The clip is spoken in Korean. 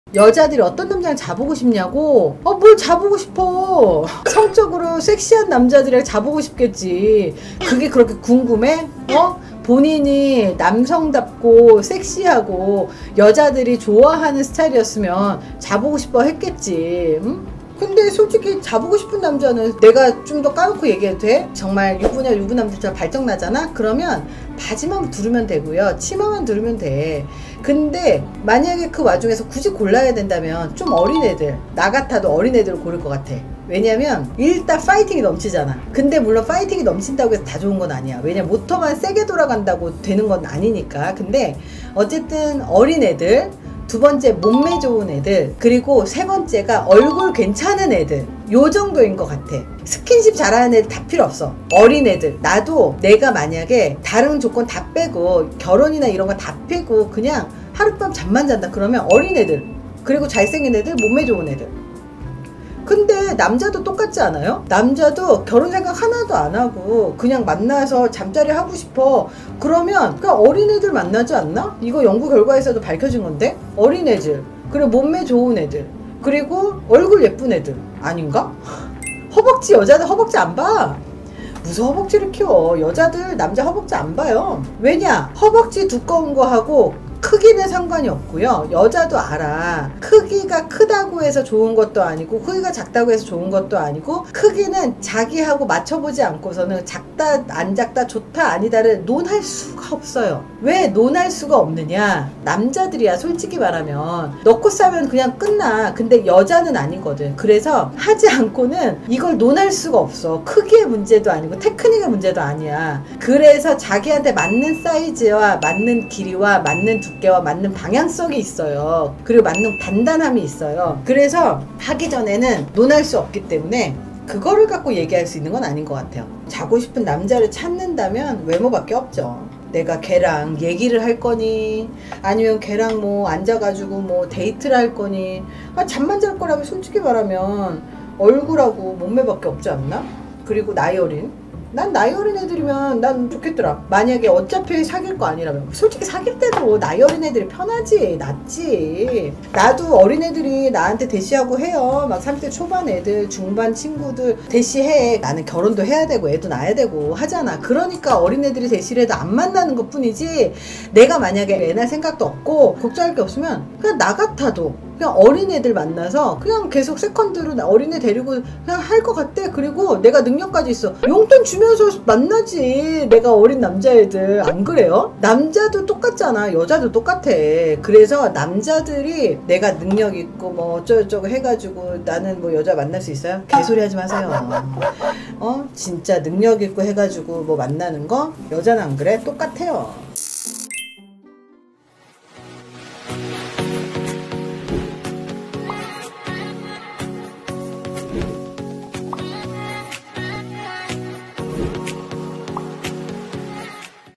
여자들이 어떤 남자를 자보고 싶냐고? 뭘 자보고 싶어. 성적으로 섹시한 남자들이랑 자보고 싶겠지. 그게 그렇게 궁금해? 본인이 남성답고 섹시하고 여자들이 좋아하는 스타일이었으면 자보고 싶어 했겠지. 응? 근데 솔직히 자보고 싶은 남자는 내가 좀 더 까놓고 얘기해도 돼? 정말 유부남들처럼 발정나잖아? 그러면 바지만 두르면 되고요. 치마만 두르면 돼. 근데 만약에 그 와중에서 굳이 골라야 된다면 좀 어린애들, 나 같아도 어린애들을 고를 것 같아. 왜냐면 일단 파이팅이 넘치잖아. 근데 물론 파이팅이 넘친다고 해서 다 좋은 건 아니야. 왜냐면 모터만 세게 돌아간다고 되는 건 아니니까. 근데 어쨌든 어린애들, 두 번째 몸매 좋은 애들, 그리고 세 번째가 얼굴 괜찮은 애들, 요 정도인 것 같아. 스킨십 잘하는 애들 다 필요 없어. 어린 애들, 나도 내가 만약에 다른 조건 다 빼고 결혼이나 이런 거 다 빼고 그냥 하룻밤 잠만 잔다 그러면 어린 애들, 그리고 잘생긴 애들, 몸매 좋은 애들. 근데 남자도 똑같지 않아요? 남자도 결혼 생각 하나도 안 하고 그냥 만나서 잠자리 하고 싶어. 그러면 그냥 어린애들 만나지 않나? 이거 연구 결과에서도 밝혀진 건데? 어린애들, 그리고 몸매 좋은 애들, 그리고 얼굴 예쁜 애들 아닌가? 허벅지, 여자들 허벅지 안 봐. 무슨 허벅지를 키워. 여자들 남자 허벅지 안 봐요. 왜냐? 허벅지 두꺼운 거 하고 크기는 상관이 없고요. 여자도 알아. 크기가 크다고 해서 좋은 것도 아니고 크기가 작다고 해서 좋은 것도 아니고, 크기는 자기하고 맞춰보지 않고서는 작다 안 작다 좋다 아니다를 논할 수가 없어요. 왜 논할 수가 없느냐? 남자들이야 솔직히 말하면 넣고 싸면 그냥 끝나. 근데 여자는 아니거든. 그래서 하지 않고는 이걸 논할 수가 없어. 크기의 문제도 아니고 테크닉의 문제도 아니야. 그래서 자기한테 맞는 사이즈와 맞는 길이와 맞는 두께와 맞는 방향성이 있어요. 그리고 맞는 단단함이 있어요. 그래서 하기 전에는 논할 수 없기 때문에 그거를 갖고 얘기할 수 있는 건 아닌 것 같아요. 자고 싶은 남자를 찾는다면 외모밖에 없죠. 내가 걔랑 얘기를 할 거니 아니면 걔랑 뭐 앉아가지고 뭐 데이트를 할 거니, 잠만 잘 거라면 솔직히 말하면 얼굴하고 몸매밖에 없지 않나? 그리고 나이 어린, 난 나이 어린 애들이면 난 좋겠더라. 만약에 어차피 사귈 거 아니라면. 솔직히 사귈 때도 나이 어린 애들이 편하지, 낫지. 나도 어린 애들이 나한테 대시하고 해요. 막 30대 초반 애들, 중반 친구들 대시해. 나는 결혼도 해야 되고 애도 낳아야 되고 하잖아. 그러니까 어린 애들이 대시를 해도 안 만나는 것 뿐이지, 내가 만약에 애 낳을 생각도 없고 걱정할 게 없으면 그냥 나 같아도 그냥 어린애들 만나서 그냥 계속 세컨드로 어린애 데리고 그냥 할 것 같아. 그리고 내가 능력까지 있어. 용돈 주면서 만나지. 내가 어린 남자애들. 안 그래요? 남자도 똑같잖아. 여자도 똑같아. 그래서 남자들이 내가 능력 있고 뭐 어쩌고저쩌고 해가지고 나는 뭐 여자 만날 수 있어요? 개소리 하지 마세요. 진짜 능력 있고 해가지고 뭐 만나는 거? 여자는 안 그래? 똑같아요.